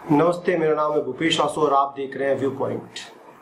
नमस्ते, मेरा नाम है भूपेश आसू और आप देख रहे हैं व्यू पॉइंट।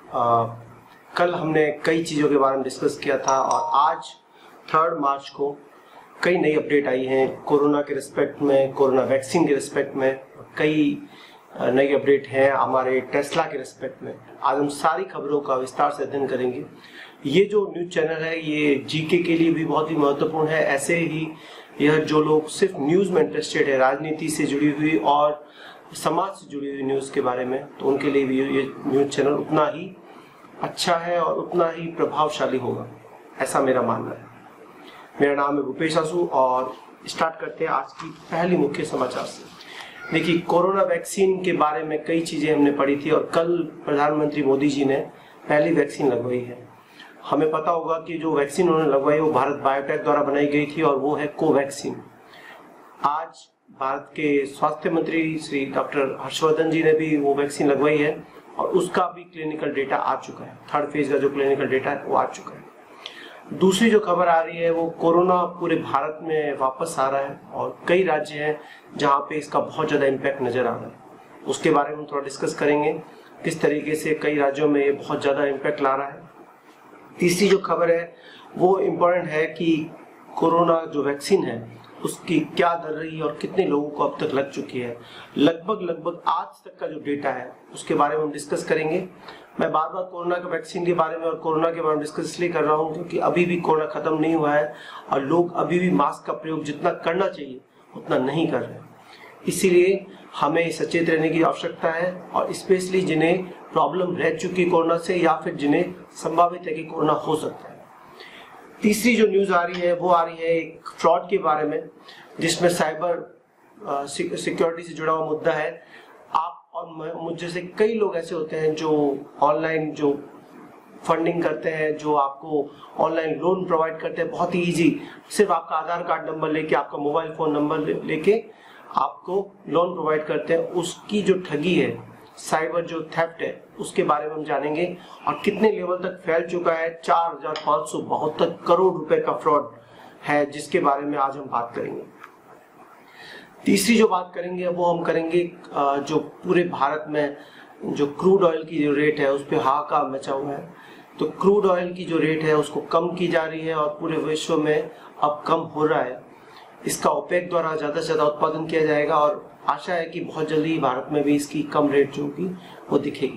कल हमने कई चीज़ों के बारे में डिस्कस किया था और आज 3 मार्च को कई नई अपडेट आई हैं कोरोना के रिस्पेक्ट में, कोरोना वैक्सीन के रिस्पेक्ट में। कई नई अपडेट हैं हमारे टेस्ला के रिस्पेक्ट में। आज हम सारी खबरों का विस्तार से अध्ययन करेंगे। ये जो न्यूज़ चैनल है ये जीके के लिए भी बहुत ही महत्वपूर्ण है। ऐसे ही यह जो लोग सिर्फ न्यूज़ में इंटरेस्टेड है, राजनीति से जुड़ी हुई और समाज से जुड़ी हुई न्यूज़ के बारे में, तो उनके लिए भी ये न्यूज़ चैनल उतना ही अच्छा है और उतना ही प्रभावशाली होगा, ऐसा मेरा मानना है। मेरा नाम है भूपेश आसू और स्टार्ट करते हैं आज की पहली मुख्य समाचार से। देखिए, कोरोना वैक्सीन के बारे में कई चीज़ें हमने पढ़ी थी और कल प्रधानमंत्री मोदी जी ने पहली वैक्सीन लगवाई है। हमें पता होगा कि जो वैक्सीन उन्होंने लगवाई वो भारत बायोटेक द्वारा बनाई गई थी और वो है कोवैक्सीन। आज भारत के स्वास्थ्य मंत्री श्री डॉक्टर हर्षवर्धन जी ने भी वो वैक्सीन लगवाई है और उसका भी क्लिनिकल डेटा आ चुका है। 3rd फेज का जो क्लिनिकल डेटा है वो आ चुका है। दूसरी जो खबर आ रही है वो कोरोना पूरे भारत में वापस आ रहा है और कई राज्य हैं जहां पे इसका बहुत ज़्यादा इम्पैक्ट नजर आ रहा है। उसके बारे में हम थोड़ा डिस्कस करेंगे, किस तरीके से कई राज्यों में ये बहुत ज़्यादा इम्पैक्ट ला रहा है। तीसरी जो खबर है वो इम्पोर्टेंट है कि कोरोना जो वैक्सीन है उसकी क्या दर रही है और कितने लोगों को अब तक लग चुकी है। लगभग आज तक का जो डेटा है उसके बारे में हम डिस्कस करेंगे। मैं बार बार कोरोना के वैक्सीन के बारे में और कोरोना के बारे में डिस्कस इसलिए कर रहा हूँ क्योंकि अभी भी कोरोना खत्म नहीं हुआ है और लोग अभी भी मास्क का प्रयोग जितना करना चाहिए उतना नहीं कर रहे हैं। इसीलिए हमें सचेत रहने की आवश्यकता है और स्पेशली जिन्हें प्रॉब्लम रह चुकी कोरोना से या फिर जिन्हें संभावित है कि कोरोना हो सकता है। तीसरी जो न्यूज़ आ रही है वो आ रही है एक फ्रॉड के बारे में, जिसमें साइबर सिक्योरिटी से जुड़ा हुआ मुद्दा है। आप और मुझ जैसे कई लोग ऐसे होते हैं जो ऑनलाइन जो फंडिंग करते हैं, जो आपको ऑनलाइन लोन प्रोवाइड करते हैं बहुत ही इजी। सिर्फ आपका आधार कार्ड नंबर लेके, आपका मोबाइल फोन नंबर लेके आपको लोन प्रोवाइड करते हैं। उसकी जो ठगी है, साइबर जो थेफ्ट है, उसके बारे में हम जानेंगे और कितने लेवल तक फैल चुका है। 4,572 करोड़ रुपए का फ्रॉड है जिसके बारे में आज हम बात करेंगे। तीसरी जो बात करेंगे वो हम करेंगे जो पूरे भारत में जो क्रूड ऑयल की जो रेट है उस पर हाहाकार मचा हुआ है। तो क्रूड ऑयल की जो रेट है उसको कम की जा रही है और पूरे विश्व में अब कम हो रहा है। इसका ओपेक द्वारा ज़्यादा से ज़्यादा उत्पादन किया जाएगा और आशा है कि बहुत जल्दी भारत में भी इसकी कम रेट जो होगी वो दिखेगी।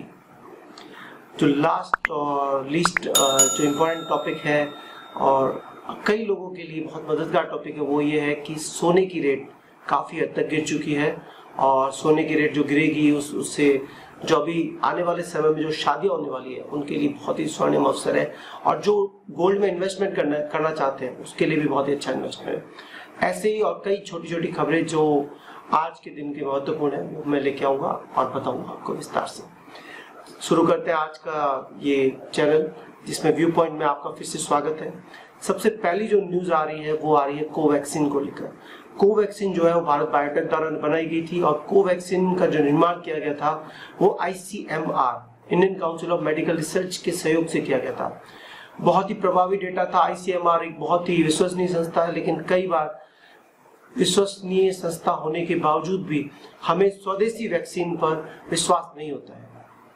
जो लास्ट और लीस्ट जो इम्पोर्टेंट टॉपिक है और कई लोगों के लिए बहुत मददगार टॉपिक है वो ये है कि सोने की रेट काफ़ी हद तक गिर चुकी है और सोने की रेट जो गिरेगी उससे जो अभी आने वाले समय में जो शादियाँ होने वाली है उनके लिए बहुत ही स्वर्णिम अवसर है और जो गोल्ड में इन्वेस्टमेंट करना चाहते हैं उसके लिए भी बहुत ही अच्छा इन्वेस्टमेंट है। ऐसे ही और कई छोटी छोटी खबरें जो आज के दिन के महत्वपूर्ण है वो मैं लेके आऊँगा और बताऊँगा आपको विस्तार से। शुरू करते हैं आज का ये चैनल जिसमें व्यू पॉइंट में आपका फिर से स्वागत है। सबसे पहली जो न्यूज़ आ रही है वो आ रही है कोवैक्सीन को लेकर। कोवैक्सीन जो है वो भारत बायोटेक द्वारा बनाई गई थी और कोवैक्सीन का जो निर्माण किया गया था वो ICMR, Indian Council of Medical Research के सहयोग से किया गया था। बहुत ही प्रभावी डेटा था। ICMR एक बहुत ही विश्वसनीय संस्था है, लेकिन कई बार विश्वसनीय संस्था होने के बावजूद भी हमें स्वदेशी वैक्सीन पर विश्वास नहीं होता है।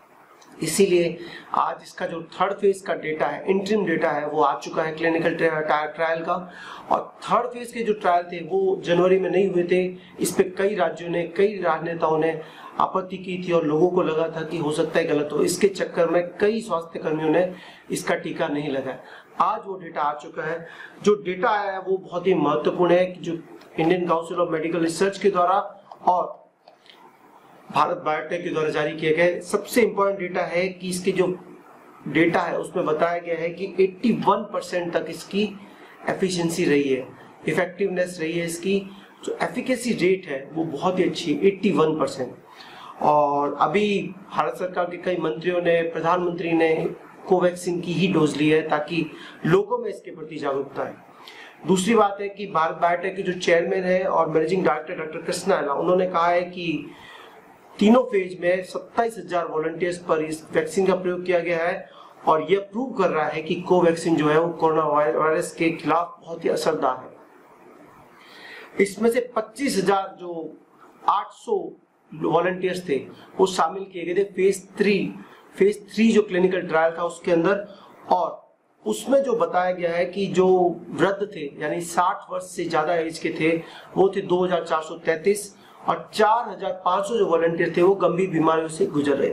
इसीलिए आज इसका जो 3rd फेज का डेटा है, इंटरिम डेटा है, वो आ चुका है क्लिनिकल ट्रायल का। और 3rd फेज के जो ट्रायल थे वो जनवरी में नहीं हुए थे। इस पे कई राज्यों ने, कई राजनेताओं ने आपत्ति की थी और लोगों को लगा था कि हो सकता है गलत हो। इसके चक्कर में कई स्वास्थ्य कर्मियों ने इसका टीका नहीं लगाया। आज वो डेटा आ चुका है। जो डेटा आया है वो बहुत ही महत्वपूर्ण है कि जो Indian Council of Medical Research के द्वारा और भारत बायोटेक के द्वारा जारी किया गया सबसे इंपॉर्टेंट डेटा है कि इसके जो डेटा है उसमें बताया गया है कि 81% तक इसकी एफिशिएंसी रही है, इफेक्टिवनेस रही है। इसकी जो एफिकेसी रेट है वो बहुत ही अच्छी है, 81%। और अभी भारत सरकार के कई मंत्रियों ने, प्रधानमंत्री ने कोवैक्सीन की ही डोज ली है ताकि लोगों में इसके प्रति जागरूकता है। दूसरी बात है कि भारत बायोटेक के जो चेयरमैन है और मैनेजिंग डायरेक्टर डॉक्टर कृष्णा है, उन्होंने कहा है कि तीनों फेज में 27,000 वॉलंटियर्स पर इस वैक्सीन का प्रयोग किया गया है और यह प्रूव कर रहा है कि कोवैक्सीन जो है वो कोरोना वायरस के खिलाफ बहुत ही असरदार है। इसमें से 25,000 जो 800 वॉलंटियर्स थे वो शामिल किए गए थे फेज 3 जो क्लिनिकल ट्रायल था उसके अंदर। और उसमें जो बताया गया है कि जो वृद्ध थे यानी 60 वर्ष से ज्यादा एज के थे वो थे 2433 और 4500 जो वॉलंटियर थे वो गंभीर बीमारियों से गुजर रहे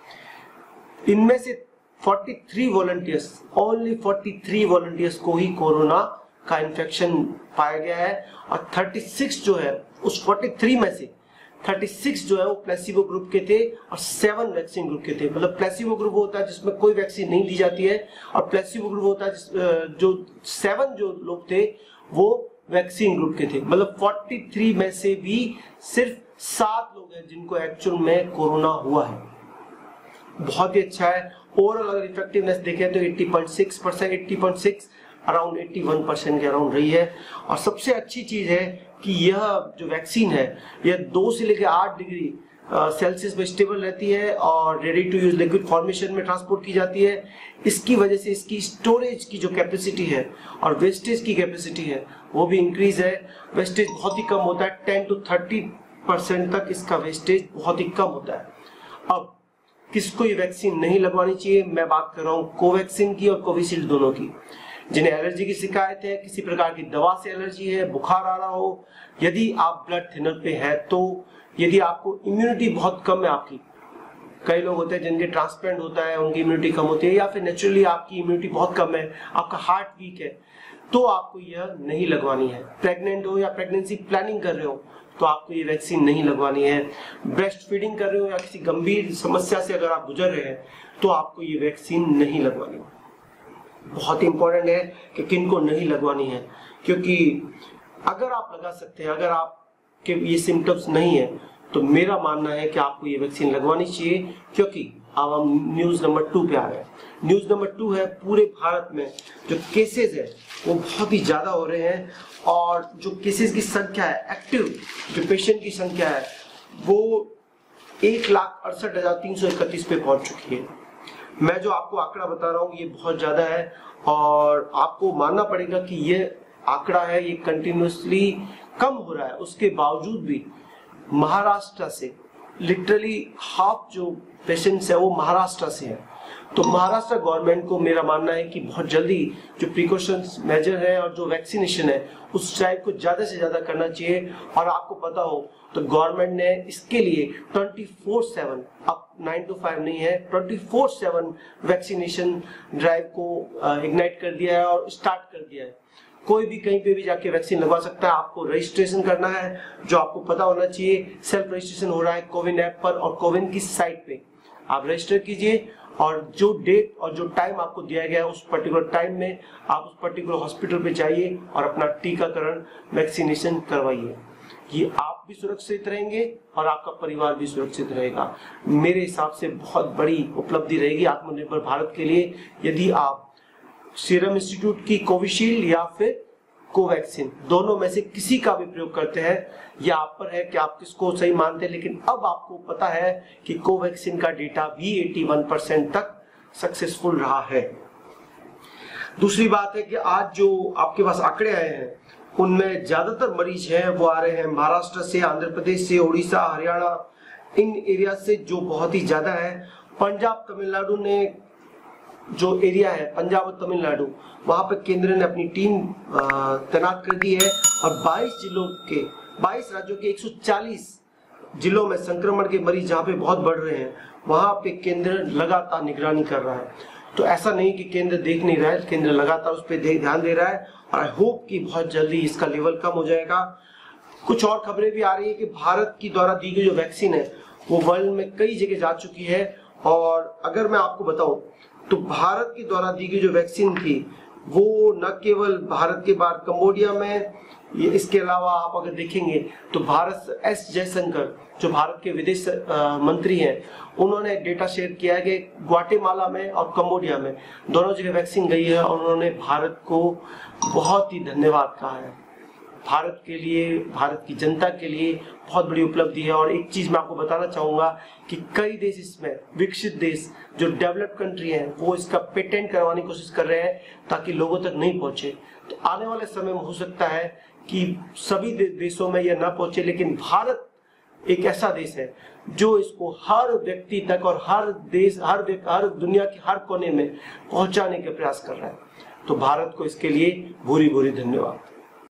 थे। इनमें से 43 वॉलंटियर्स, ओनली 43 वॉलंटियर्स को ही कोरोना का इन्फेक्शन पाया गया है और 36 जो है उस 43 में से 36 जो है वो प्लेसिबो ग्रुप के थे और 7 वैक्सीन ग्रुप के थे। मतलब प्लेसिबो ग्रुप होता है जिसमें कोई वैक्सीन नहीं दी जाती है और प्लेसिबो ग्रुप होता है जो 7 जो लोग थे वो वैक्सीन ग्रुप के थे। मतलब 43 में से भी सिर्फ 7 लोग हैं जिनको एक्चुअल में कोरोना हुआ है। बहुत ही अच्छा है। ओवरऑल अगर इफेक्टिवनेस देखें तो 80.6%, 80.6 अराउंड 81% के अराउंड रही है। और सबसे अच्छी चीज है कि यह जो वैक्सीन है यह 2 से लेकर 8 डिग्री सेल्सियस में स्टेबल रहती है और ready to use liquid formation में ट्रांसपोर्ट की जाती है। इसकी वजह से इसकी स्टोरेज की जो कैपेसिटी है और वेस्टेज की कैपेसिटी है वो भी इंक्रीज है। वेस्टेज बहुत ही कम होता है, 10 to 30% तक इसका वेस्टेज बहुत ही कम होता है। अब किसको ये वैक्सीन नहीं लगवानी चाहिए, मैं बात कर रहा हूँ कोवैक्सीन की और कोविशील्ड दोनों की। जिन्हें एलर्जी की शिकायत है, किसी प्रकार की दवा से एलर्जी है, बुखार आ रहा हो, यदि आप ब्लड थिनर पे है, तो यदि आपको इम्यूनिटी बहुत कम है आपकी, कई लोग होते हैं जिनके ट्रांसप्लांट होता है उनकी इम्यूनिटी कम होती है, या फिर नेचुरली आपकी इम्यूनिटी बहुत कम है, आपका हार्ट वीक है, तो आपको यह नहीं लगवानी है। प्रेग्नेंट हो या प्रेगनेंसी प्लानिंग कर रहे हो तो आपको ये वैक्सीन नहीं लगवानी है। ब्रेस्ट फीडिंग कर रहे हो या किसी गंभीर समस्या से अगर आप गुजर रहे हैं तो आपको ये वैक्सीन नहीं लगवानी है। बहुत ही इंपॉर्टेंट है कि किनको नहीं लगवानी है, क्योंकि अगर आप लगा सकते हैं, अगर आपके ये सिम्टम्स नहीं है तो मेरा मानना है कि आपको ये वैक्सीन लगवानी चाहिए। क्योंकि अब हम न्यूज नंबर 2 पे आ गए। न्यूज नंबर 2 है पूरे भारत में जो केसेस है वो बहुत ही ज्यादा हो रहे हैं और जो केसेस की संख्या है, एक्टिव जो पेशेंट की संख्या है वो 1,68,331 पे पहुंच चुकी है। मैं जो आपको आंकड़ा बता रहा हूँ ये बहुत ज्यादा है और आपको मानना पड़ेगा कि ये आंकड़ा है ये कंटिन्यूसली कम हो रहा है। उसके बावजूद भी महाराष्ट्र से लिटरली हाफ जो पेशेंट्स है वो महाराष्ट्र से है। तो महाराष्ट्र गवर्नमेंट को मेरा मानना है कि बहुत जल्दी जो प्रिकॉशंस मेजर है और जो वैक्सीनेशन है उस टाइप को ज्यादा से ज्यादा करना चाहिए। और आपको पता हो तो गवर्नमेंट ने इसके लिए 24/7, अब 9 to 5 नहीं है, 24/7 वैक्सीनेशन ड्राइव को इग्नाइट कर दिया है और स्टार्ट कर दिया है। कोई भी कहीं पे भी जाके वैक्सीन लगवा सकता है। आपको रजिस्ट्रेशन करना है, जो आपको पता होना चाहिए। सेल्फ रजिस्ट्रेशन हो रहा है कोविन ऐप पर और कोविन की साइट पे। आप रजिस्टर कीजिए और जो डेट और जो टाइम आपको दिया गया है उस पर्टिकुलर टाइम में आप उस पर्टिकुलर हॉस्पिटल पे जाइए और अपना टीकाकरण वैक्सीनेशन करवाइए। ये आप भी सुरक्षित रहेंगे और आपका परिवार भी सुरक्षित रहेगा। मेरे हिसाब से बहुत बड़ी उपलब्धि रहेगी आत्मनिर्भर भारत के लिए यदि आप सीरम इंस्टीट्यूट की कोविशील्ड या फिर कोवैक्सीन दोनों में से किसी का भी प्रयोग करते हैं। यह आप पर है कि आप किसको सही मानते हैं, लेकिन अब आपको पता है कि कोवैक्सीन का डेटा भी 81% तक सक्सेसफुल रहा है। दूसरी बात है कि आज जो आपके पास आंकड़े आए हैं उनमें ज्यादातर मरीज हैं वो आ रहे हैं महाराष्ट्र से, आंध्र प्रदेश से, उड़ीसा, हरियाणा, इन एरिया से जो बहुत ही ज्यादा है। पंजाब तमिलनाडु ने जो एरिया है, पंजाब और तमिलनाडु, वहां पे केंद्र ने अपनी टीम तैनात कर दी है और 22 राज्यों के 140 जिलों में संक्रमण के मरीज जहां पे बहुत बढ़ रहे हैं वहां पे केंद्र लगातार निगरानी कर रहा है। तो ऐसा नहीं कि केंद्र देख नहीं रहा है, केंद्र लगातार उस पर ध्यान दे रहा है और आई होप कि बहुत जल्दी इसका लेवल कम हो जाएगा। कुछ और खबरें भी आ रही है कि भारत की द्वारा दी गई जो वैक्सीन है वो वर्ल्ड में कई जगह जा चुकी है। और अगर मैं आपको बताऊं तो भारत के द्वारा दी गई जो वैक्सीन थी वो न केवल भारत के बाहर कंबोडिया में, इसके अलावा आप अगर देखेंगे तो भारत एस जयशंकर जो भारत के विदेश मंत्री हैं उन्होंने डेटा शेयर किया है कि ग्वाटेमाला में और कंबोडिया में दोनों जगह वैक्सीन गई है और उन्होंने भारत को बहुत ही धन्यवाद कहा है। भारत के लिए, भारत की जनता के लिए बहुत बड़ी उपलब्धि है। और एक चीज मैं आपको बताना चाहूंगा कि कई देश इसमें, विकसित देश जो डेवलप्ड कंट्री हैं, वो इसका पेटेंट करवाने की कोशिश कर रहे हैं ताकि लोगों तक नहीं पहुंचे। तो आने वाले समय में हो सकता है कि सभी देशों में यह ना पहुंचे, लेकिन भारत एक ऐसा देश है जो इसको हर व्यक्ति तक और हर देश, हर दुनिया के हर कोने में पहुंचाने के प्रयास कर रहा है। तो भारत को इसके लिए भूरी भूरी धन्यवाद।